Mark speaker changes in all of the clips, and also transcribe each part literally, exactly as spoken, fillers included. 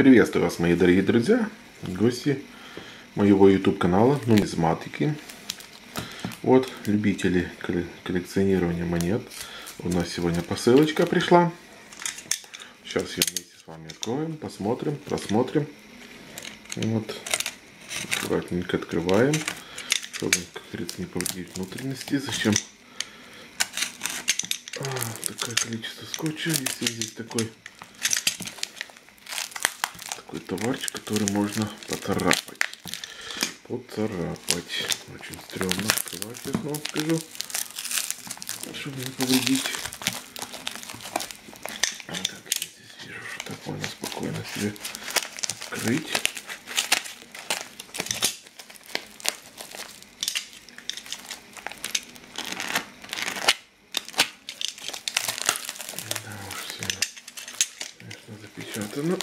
Speaker 1: Приветствую вас, мои дорогие друзья, гости моего YouTube канала нумизматики. Вот, любители коллекционирования монет. У нас сегодня посылочка пришла. Сейчас ее вместе с вами откроем, посмотрим, просмотрим. Вот, аккуратненько открываем, чтобы, как говорится, не повредить внутренности. Зачем а, такое количество скотча, если здесь такой такой товарчик, который можно поцарапать. Поцарапать. Очень стрёмно открывать, я снова скажу, чтобы не повредить. Так, я здесь вижу, что так можно спокойно себе открыть. Да уж, сильно, конечно, запечатано.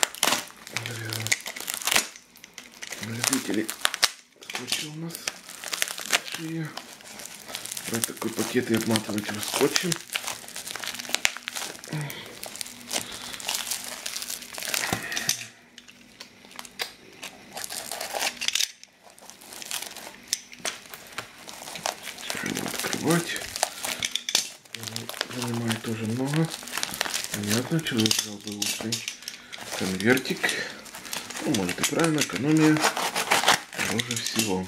Speaker 1: Любители скотча у нас шея. Брать такой пакет и обматывать его скотчем. Тяжело открывать. Занимает тоже много. Понятно, человек взял бы лучший конвертик. Ну, может и правильно, экономия дороже всего.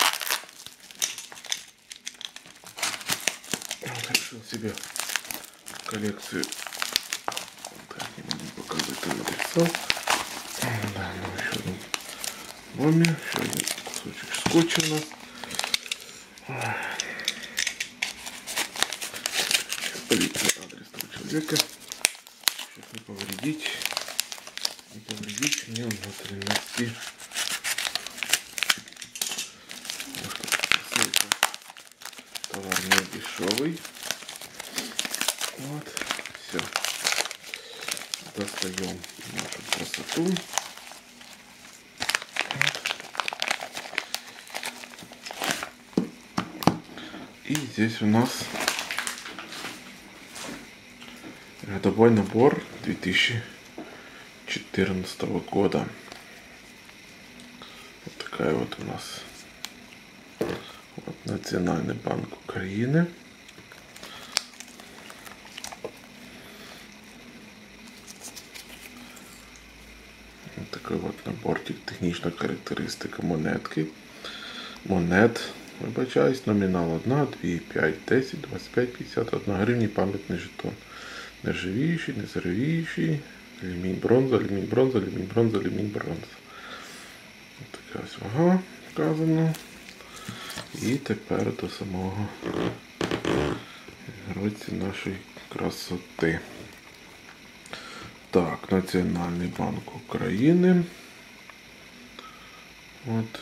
Speaker 1: Решил себе в коллекцию. Так, не буду показывать там адреса. Да, ну еще один бомби, еще один кусочек скотча у нас. Полить адрес того человека, чтобы не повредить. Не повредить мне внутренности. Товар не дешевый. Вот, все. Достаем нашу красоту. Вот. И здесь у нас рядовой набор две тысячи четырнадцатого года. Вот такая вот у нас вот Национальный банк Украины. Вот такой вот наборчик, технічна характеристика монетки. Монет, вибачаюсь, номінал одна, дві, п'ять, десять, двадцять п'ять, п'ятдесят, одна гривня, пам'ятний жетон. Нержавіючий, незаржавіючий, алюмінь, бронза, алюмінь, бронза, алюмінь, бронза, алюмінь, бронза. Ось така ось вага вказана. І тепер до самого героїці нашої красоти. Так, Національний банк України. От.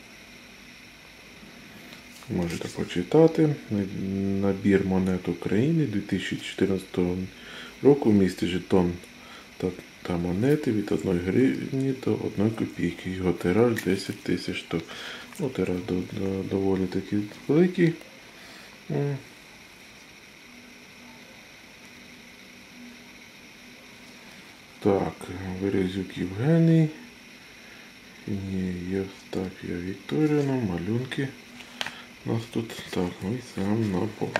Speaker 1: Можете почитати. Набір монет України дві тисячі чотирнадцятого року. Містить жетон та, та монети від одної гривні до одної копійки. Його тираж десять тисяч штук. Ну, тираж до, до, доволі такий великий. Так, Березюк Євгеній, Євстафія Вікторівна, малюнки у нас тут. Так, ну і сам набор.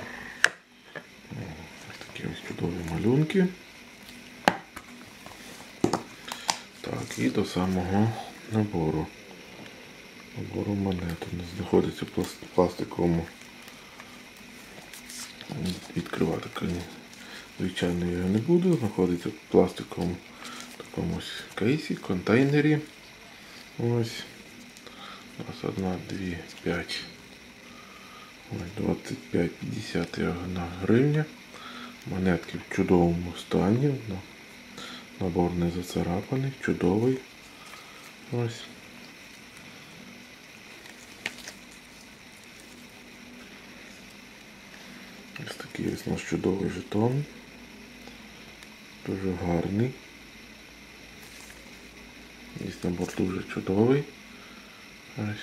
Speaker 1: Ось такі ось чудові малюнки. Так, і до самого набору. Набору монет. У нас знаходиться в пластиковому. Відкривати, звичайно, я його не буду. Знаходиться в пластиковому такому ось кейсі, контейнері. Ось. У нас одна, дві, п'ять. двадцять п'ять, п'ятдесят і одна гривня. Монетки в чудовому стані. Набор не зацарапаний, чудовий. Ось. Ось такий ось наш чудовий жетон. Дуже гарний. Ось набор дуже чудовий. Ось.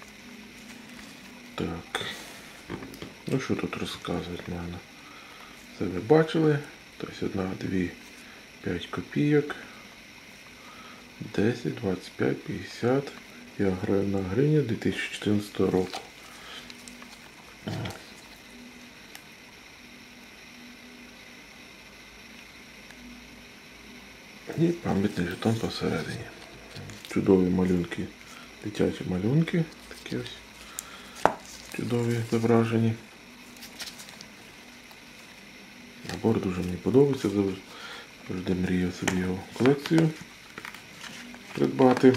Speaker 1: Так. Ну що тут розказувати можна? Це ви бачили. Тобто одна, дві, п'ять копійок. десять, двадцять п'ять, п'ятдесят. І одна гривня дві тисячі чотирнадцятого року. І пам'ятний жетон посередині. Чудові малюнки, дитячі малюнки. Такі ось чудові зображені. Набор дуже мені подобається. Завжди мріяв собі його колекцію придбати.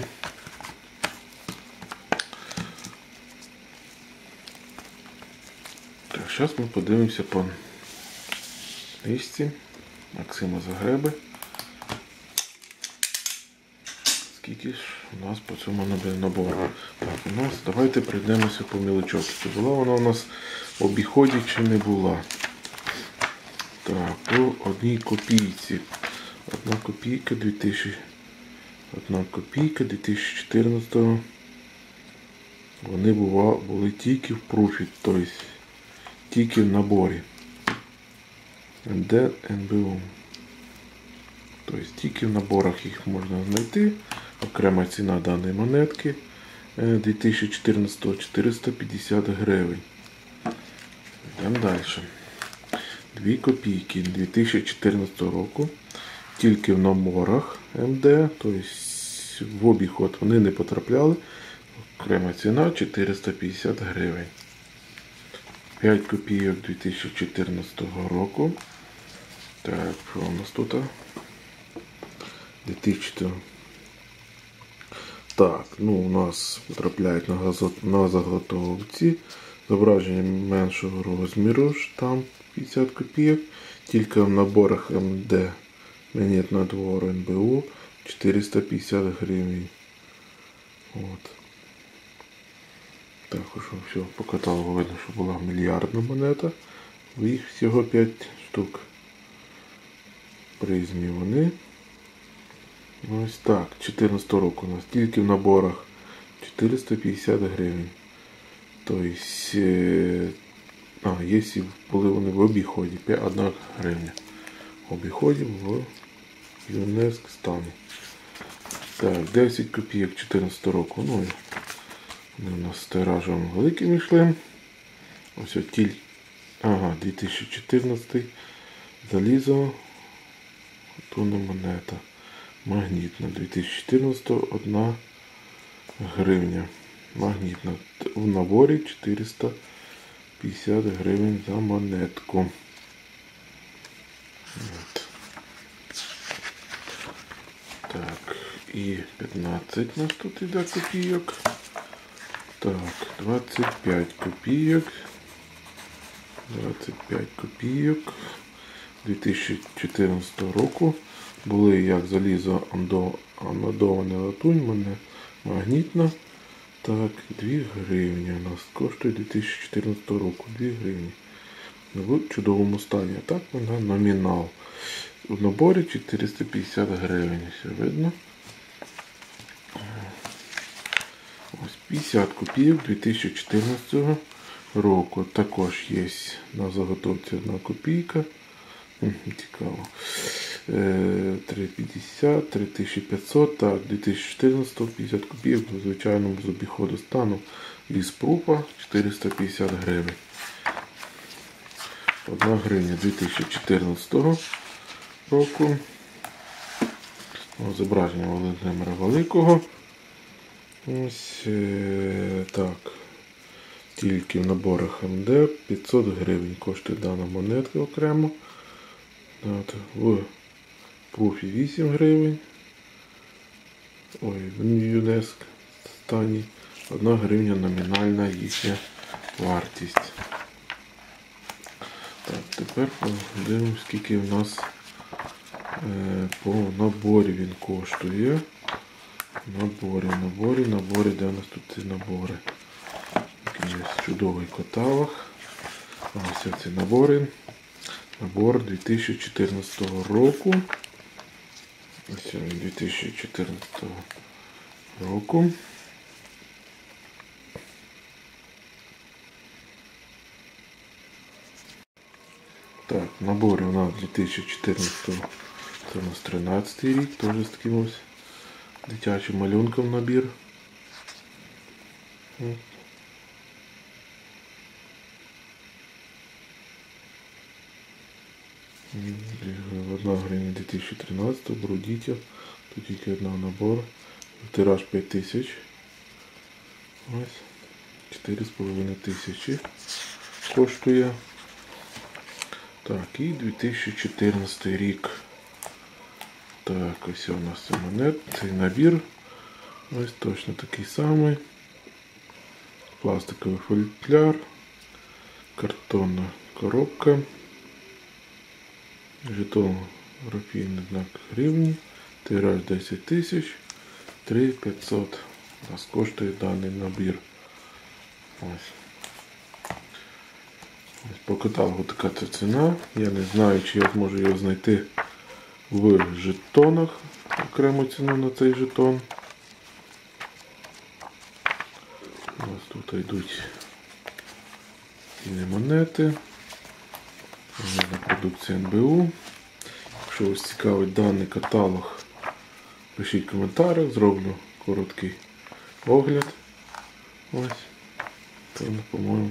Speaker 1: Так, зараз ми подивимося по листі Максима Загреби. Скільки ж у нас по цьому набору? Так, у нас, давайте пройдемося по мілочок. Чи була вона у нас в обіході, чи не була? Так, по одній копійці. Одна копійка дві тисячі. Одна копійка дві тисячі чотирнадцятого. Вони бува, були тільки в пруфі, тобто тільки в наборі. ем де ен бе у. Тобто тільки в наборах їх можна знайти. Окрема ціна даної монетки дві тисячі чотирнадцятого чотириста п'ятдесят гривень. Йдемо далі. Дві копійки дві тисячі чотирнадцятого року. Тільки в наборах ем де, тобто в обіход вони не потрапляли. Окрема ціна чотириста п'ятдесят гривень. п'ять копійок дві тисячі чотирнадцятого року. Так, що у нас тут? дві тисячі. Так, ну у нас потрапляють на, газот, на заготовці. Зображення меншого розміру, штамп п'ятдесят копійок. Тільки в наборах ем де монетного двору ен бе у чотириста п'ятдесят гривень. От. Так, що все, по каталогу видно, що була мільярдна монета. Їх всього п'ять штук. Призмі вони. Ось так, чотирнадцятого року у нас тільки в наборах чотириста п'ятдесят гривень. Тобто, а, якщо були вони в обіході, одна гривня. В обіході в ЮНЕСК стані. Так, десять копійок чотирнадцятого року. Ну, вони у нас з тиражем великим йшли. Ось от тіль. Ага, дві тисячі чотирнадцятий. Залізо. Тонна монета. Магнітна. дві тисячі чотирнадцятого одна гривня. Магнітна. В наборі чотириста п'ятдесят гривень за монетку. От. Так, і п'ятнадцять у нас тут іде копійок. Так, двадцять п'ять копійок. двадцять п'ять копійок. дві тисячі чотирнадцятого року. Були як залізо анодоване латунь, мене магнітна. Так, дві гривні у нас коштує дві тисячі чотирнадцятого року. дві гривні. В чудовому стані. А так вона номінал. У наборі чотириста п'ятдесят гривень. Все видно. Ось п'ятдесят копійок дві тисячі чотирнадцятого року. Також є на заготовці одна копійка. Цікаво. три п'ятдесят, три тисячі п'ятсот, так, дві тисячі чотирнадцятого п'ятдесят копійок, звичайно, з обіходу стану із пруфа чотириста п'ятдесят гривень. одна гривня дві тисячі чотирнадцятого року. Зображення Володимира Великого. Ось е, так. Тільки в наборах ем де п'ятсот гривень коштує дана монетка окремо. От, в пруфі вісім гривень. Ой, в ЮНЕСК стані одна гривня номінальна їхня вартість. Так, тепер подивимось, скільки в нас е, по наборі він коштує. Наборі, наборі, наборі, де у нас тут ці набори? Такий є чудовий каталог. Ось ці набори. Набор дві тисячі чотирнадцятого року. Ось він дві тисячі чотирнадцятого року. Так, в наборі у нас дві тисячі чотирнадцятий, це у нас тринадцятий рік, теж з таким ось дитячим малюнком набір. Одна гривня дві тисячі тринадцятого, Брудітя, тут тільки один набор, тираж п'ять тисяч, ось, чотири з половиною тисячі коштує. Так, і дві тисячі чотирнадцятий рік. Так, ось у нас монет, цей набір, ось точно такий самий, пластиковий футляр, картонна коробка. Жетон графійний знак гривні, тираж десять тисяч, три тисячі п'ятсот. У нас коштує даний набір. Ось. Ось по каталогу така ця ціна. Я не знаю, чи я зможу його знайти в жетонах, окрему ціну на цей жетон. У нас тут йдуть ціни монети. На продукції ен бе у. Якщо вас цікавить даний каталог, пишіть в коментарях, зроблю короткий огляд. Ось. Це, по-моєму,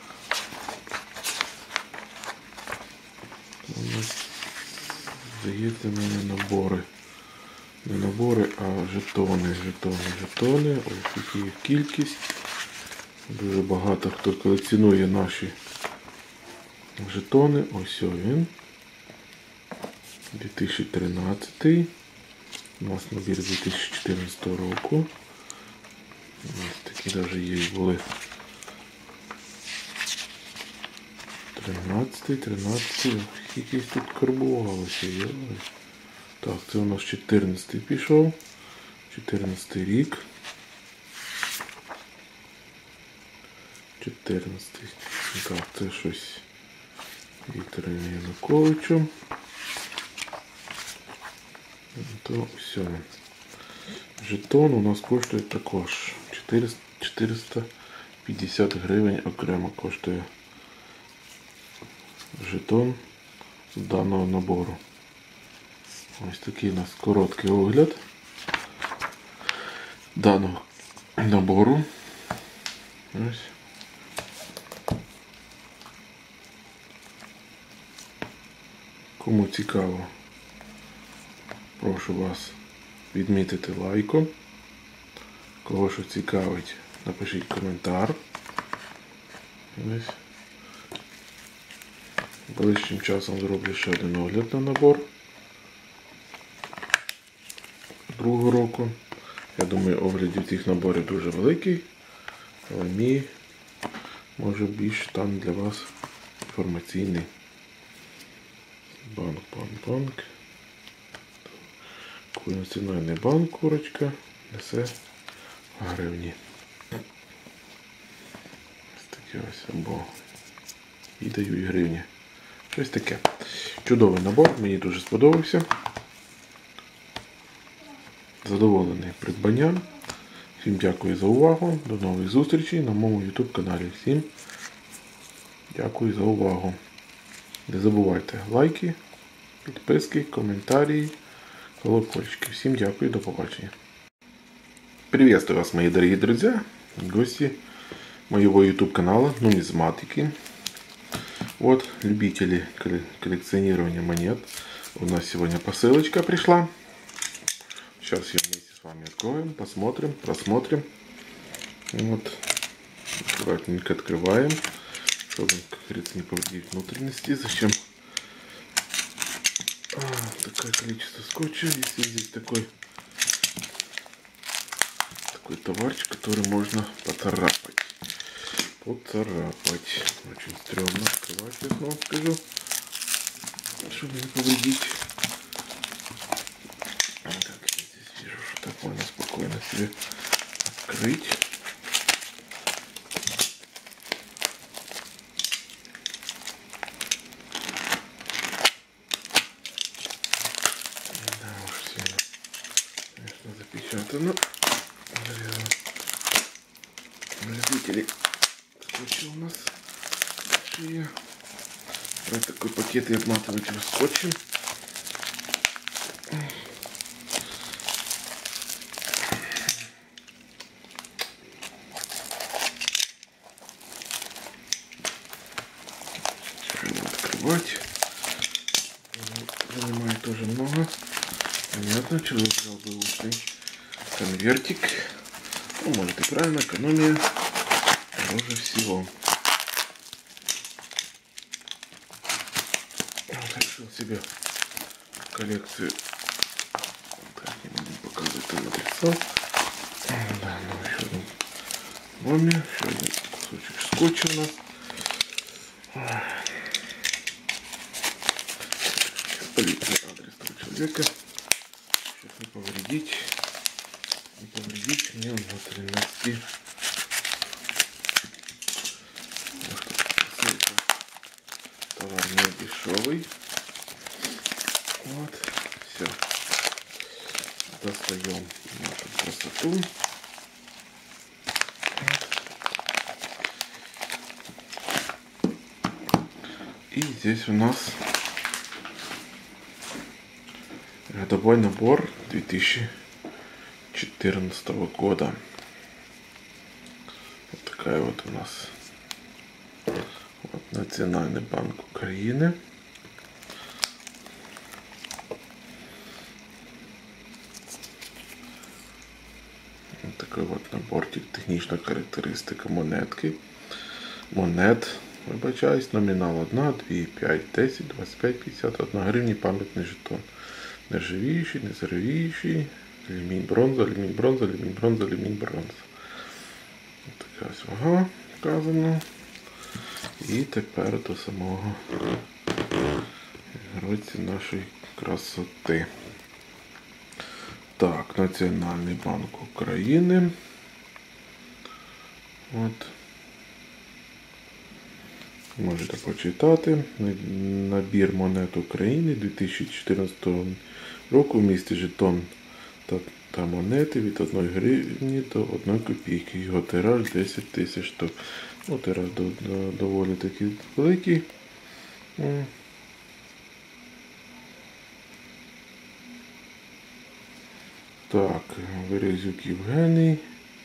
Speaker 1: здається, мене набори. Не набори, а жетони, жетони, жетони. Ось такі їх кількість. Дуже багато хто колекціонує наші жетони. Ось він. дві тисячі тринадцятий. У нас набір дві тисячі чотирнадцятого року. Ось такі навіть є і були. тринадцятий, тринадцятий. Якийсь тут карбувалося. Так, це у нас чотирнадцятий пішов. чотирнадцятий рік. чотирнадцятий. Так, це щось Віктором Януковичем. То все. Жетон у нас коштує також чотириста п'ятдесят гривень окремо коштує жетон з даного набору. Ось такий у нас короткий огляд даного набору. Ось. Кому цікаво, прошу вас відмітити лайком. Кого що цікавить, напишіть коментар. Ось. Ближчим часом зроблю ще один огляд на набор другого року. Я думаю, оглядів цих наборів дуже великий, але мій може більш там для вас інформаційний. Банк, банк, банк. Національний банк, курочка, несе гривні. Ось такі ось, або і дають гривні. Щось таке. Чудовий набор, мені дуже сподобався. Задоволений придбанням. Всім дякую за увагу. До нових зустрічей на моєму ютуб каналі. Всім дякую за увагу. Не забувайте лайки, підписки, коментарі, колокольчики. Всем дякую, до побачення. Приветствую вас, мои дорогие друзья, гости моего YouTube канала Нумизматики. Вот, любители коллекционирования монет. У нас сегодня посылочка пришла. Сейчас ее вместе с вами откроем, посмотрим, просмотрим. Вот, аккуратненько открываем, чтобы, как говорится, не повредить внутренности. Зачем а, такое количество скотча, если здесь такой такой товарчик, который можно поцарапать. Поцарапать. Очень стрёмно открывать, честно вам скажу, чтобы не повредить. Так, я здесь вижу, что так можно спокойно себе открыть. Да уж, сильно, конечно, запечатано. Любители скотча у нас шея. Вот такой пакет и обматыватель скотчем. Открывать. Занимает тоже много. Понятно, человек взял бы лучший конвертик. Ну, может и правильно, экономия дороже всего. Вот, решил себе в коллекцию. Так, не буду показывать там адреса. Да, ну еще один номер, еще один кусочек скотча у нас. Полезный адрес того человека. Сейчас не повредить. Не повредить мне внутри носки. Товар не дешевый. Вот. Все. Достаем нашу красоту. Вот. И здесь у нас годовой набор две тысячи четырнадцатого года. Вот такая вот у нас вот Национальный банк Украины. Вот такой вот наборчик, технічна характеристика монетки. Монет, вибачаюсь, номінал одна, дві, п'ять, десять, двадцять п'ять, п'ятдесят, одна гривня, пам'ятний жетон. Нержавіючий, незаржавіючий, алюмінь, бронза, алюмінь, бронза, алюмінь, бронза, алюмінь, бронза. Ось така ось вага вказана. І тепер до самого героїці нашої красоти. Так, Національний банк України. От. Можете почитати. Набір монет України дві тисячі чотирнадцятого року в місті жетон та, та монети від одної гривні до одної копійки. Його тираж десять тисяч штук. Ну, тираж до, до, доволі такий великий. Так, Березюк Євгеній.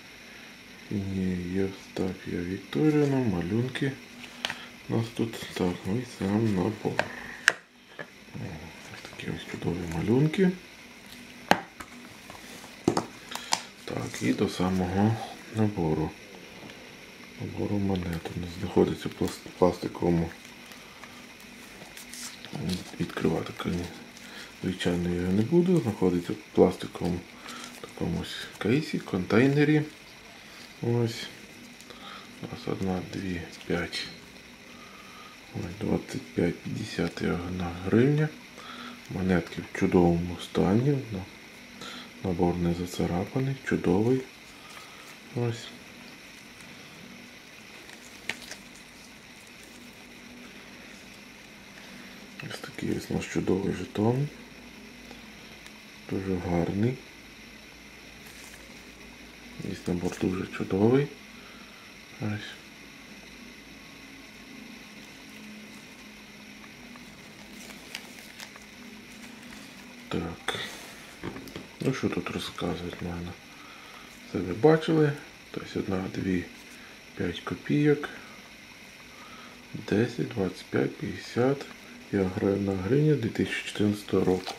Speaker 1: Євстафія Вікторіївна, малюнки. У нас тут так, ну і сам набор. Ось такі ось чудові малюнки. Так, і до самого набору. Набору монет. У нас знаходиться в пластиковому. Відкривати, звичайно, я не буду. Знаходиться в пластиковому такому кейсі, контейнері. Ось. У нас одна, дві, п'ять. двадцять п'ять п'ятдесят і одна гривня. Монетки в чудовому стані. Набор не зацарапаний, чудовий. Ось. Ось такий ось наш чудовий жетон. Дуже гарний. Ось набор дуже чудовий. Ось. Так. Ну що тут розказують в мене? Це ви бачили. Тобто одна, дві, п'ять копійок. десять, двадцять п'ять, п'ятдесят. І одна гривня дві тисячі чотирнадцятого року.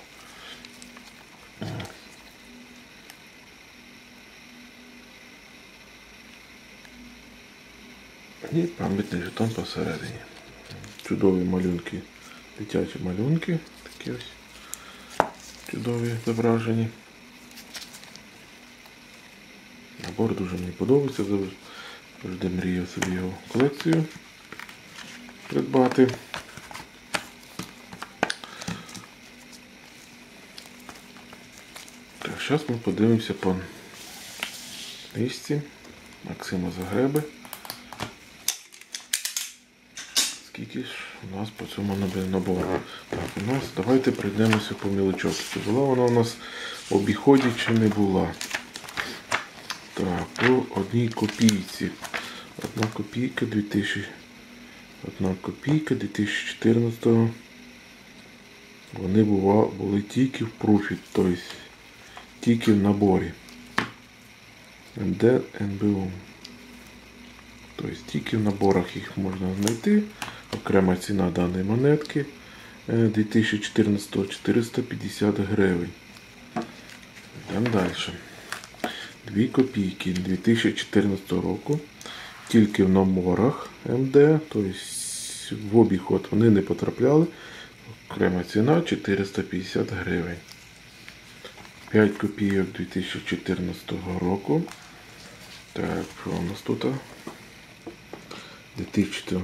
Speaker 1: І пам'ятний жетон посередині. Чудові малюнки, дитячі малюнки. Такі ось чудові зображені. Набор дуже мені подобається. Завжди мріяв собі його колекцію придбати. Так, зараз ми подивимося по листі Максима Загреби. Скільки ж у нас по цьому набору? Так, у нас, давайте пройдемося по мілочок. Чи була вона у нас в обіході, чи не була? Так, по одній копійці. Одна копійка дві тисячі одна копійка дві тисячі чотирнадцятого. Вони були тільки в пруфі, тобто тільки в наборі. ем де ен бе у. Тобто тільки в наборах їх можна знайти. Окрема ціна даної монетки дві тисячі чотирнадцятого чотириста п'ятдесят гривень. Йдемо далі. Дві копійки дві тисячі чотирнадцятого року. Тільки в наборах ем де, тобто в обіход вони не потрапляли. Окрема ціна чотириста п'ятдесят гривень. п'ять копійок дві тисячі чотирнадцятого року. Так, що у нас тут? дві тисячі.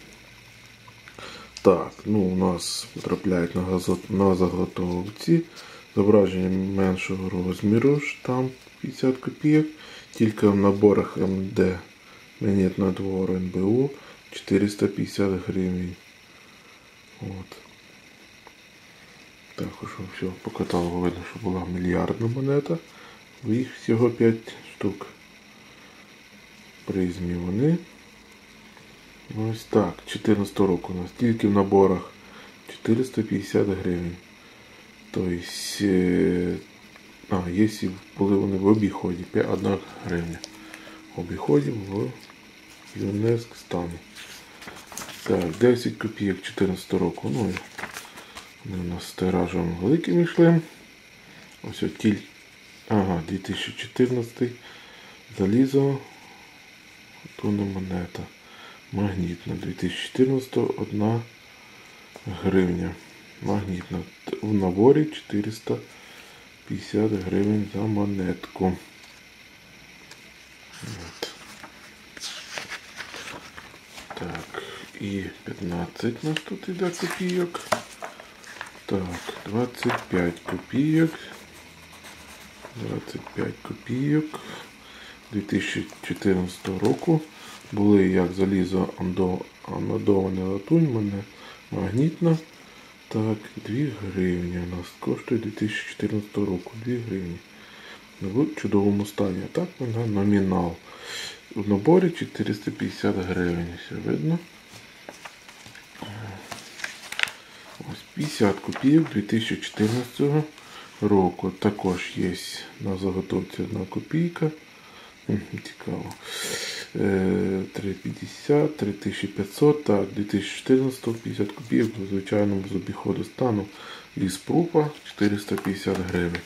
Speaker 1: Так, ну у нас потрапляють на, газот... на заготовці. Зображення меншого розміру, штамп п'ятдесят копійок. Тільки в наборах ем де монетного двору ен бе у чотириста п'ятдесят гривень. От. Також все по каталогу видно, що була мільярдна монета. Їх всього п'ять штук. Призмі вони. Ось так, чотирнадцятого року у нас тільки в наборах чотириста п'ятдесят гривень. Тобто, а, якщо були вони в обіході, одна гривня. В обіході в ЮНЕСК стані. Так, десять копійок чотирнадцятого року. Ну, вони у нас з тиражем великим йшли. Ось от тіль. Ага, дві тисячі чотирнадцятий. Залізо. Тонна монета. Магнітна. дві тисячі чотирнадцятого одна гривня. Магнітна. В наборі чотириста п'ятдесят гривень за монетку. От. Так, і п'ятнадцять у нас тут іде копійок. Так, двадцять п'ять копійок. двадцять п'ять копійок. дві тисячі чотирнадцятого року. Були як залізо анодована латунь, мене магнітна. Так, дві гривні у нас коштує дві тисячі чотирнадцятого року. дві гривні. В чудовому стані. А так вона номінал. В наборі чотириста п'ятдесят гривень. Все видно. Ось п'ятдесят копійок дві тисячі чотирнадцятого року. Також є на заготовці одна копійка. Цікаво. три п'ятдесят, три тисячі п'ятсот, так, дві тисячі чотирнадцятого п'ятдесят копійок, звичайно, з обіходу стану із пруфа чотириста п'ятдесят гривень.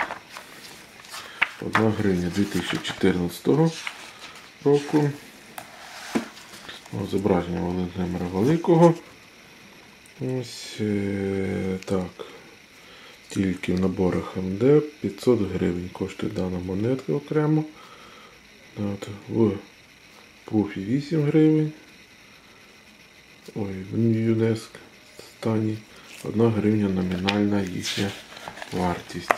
Speaker 1: одна гривня дві тисячі чотирнадцятого року. Ось зображення Володимира Великого. Ось е, так. Тільки в наборах ем де п'ятсот гривень коштує дана монетка окремо. От, в пруфі вісім гривень. Ой, в ЮНЕСК стані одна гривня номінальна їхня вартість.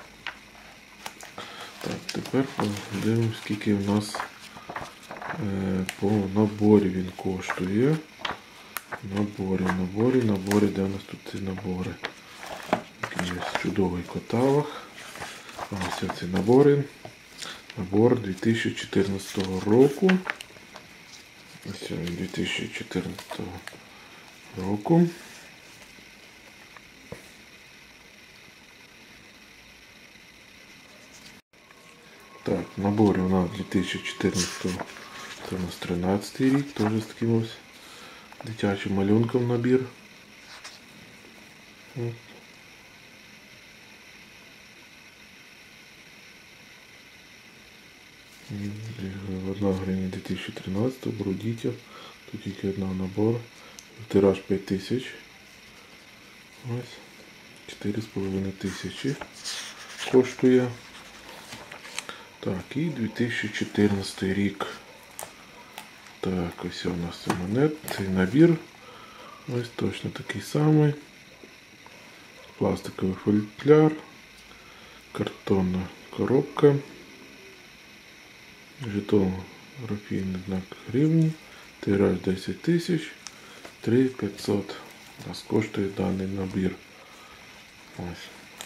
Speaker 1: Так, тепер подивимось, скільки в нас е, по наборі він коштує. Наборі, наборі, наборі, де у нас тут ці набори? Такий є чудовий каталог. Ось ці набори. Набор дві тисячі чотирнадцятого року. Ось він дві тисячі чотирнадцятого року. Так, в наборі у нас дві тисячі чотирнадцятого, це у нас тринадцятий рік, теж з таким ось дитячим малюнком набір. Одна гривня дві тисячі тринадцятого, Брудітя, тут тільки одна набор, тираж п'ять тисяч, ось, чотири з половиною тисячі коштує. Так, і дві тисячі чотирнадцятий рік. Так, ось у нас це монет, цей набір, ось точно такий самий, пластиковий футляр, картонна коробка. Жетон графійний знак гривні, тираж десять тисяч, три тисячі п'ятсот. Нас коштує даний набір. Ось.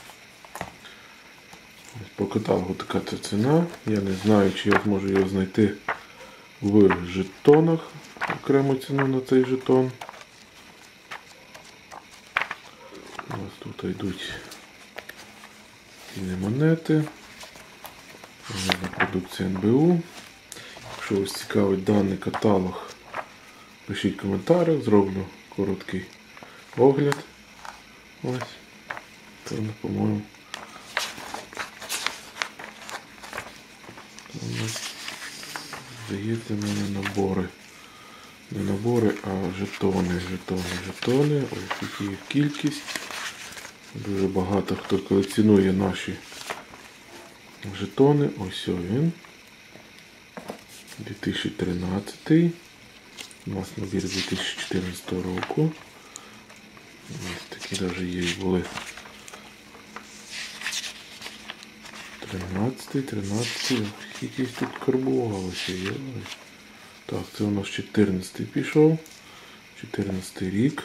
Speaker 1: Ось по каталогу така ця ціна. Я не знаю, чи я зможу його знайти в жетонах. окрему ціну на цей жетон. У нас тут йдуть ціни монети. На продукцію ен бе у. Якщо вас цікавить даний каталог, пишіть в коментарях, зроблю короткий огляд. Ось. Це, по-моєму, здається, в мене набори. Не набори, а жетони, жетони, жетони. Ось такі їх кількість. Дуже багато хто колекціонує наші жетони. Ось він. дві тисячі тринадцятий. У нас набір дві тисячі чотирнадцятого року. Ось такі навіть є і були. тринадцятий, тринадцятий. Якийсь тут карбувалося. Так, це у нас чотирнадцятий пішов. чотирнадцятий рік.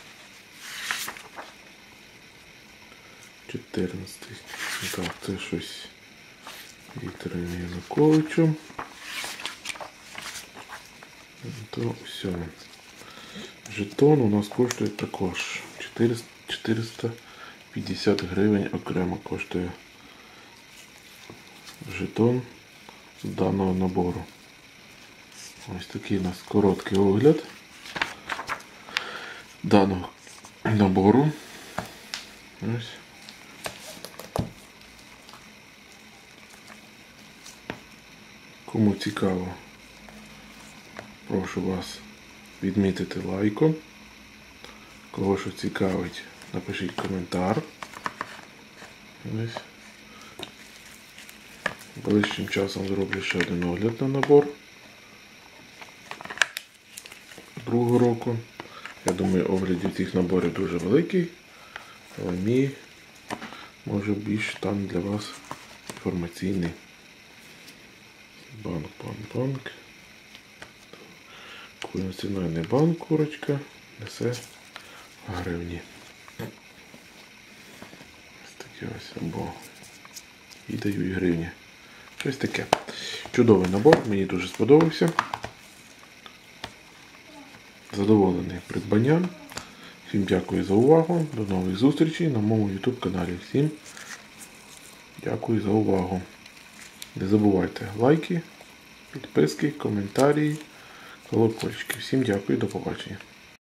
Speaker 1: чотирнадцятий. Так, це щось Віктором Януковичем. То все. Жетон у нас коштує також чотириста п'ятдесят гривень окремо коштує жетон з даного набору. Ось такий у нас короткий огляд даного набору. Ось. Кому цікаво, прошу вас відмітити лайком. Кого що цікавить, напишіть коментар. Ось. Ближчим часом зроблю ще один огляд на набор другого року. Я думаю, огляд цих наборів дуже великий, але мій може більш там для вас інформаційний. Банк, банк, банк. Національний банк, курочка, несе гривні. Ось такі ось, або і дають гривні. Щось таке. Чудовий набор, мені дуже сподобався. Задоволений придбанням. Всім дякую за увагу. До нових зустрічей на моєму ютуб каналі. Всім дякую за увагу. Не забувайте лайки, підписки, коментарі, колокольчики. Всім дякую, до побачення.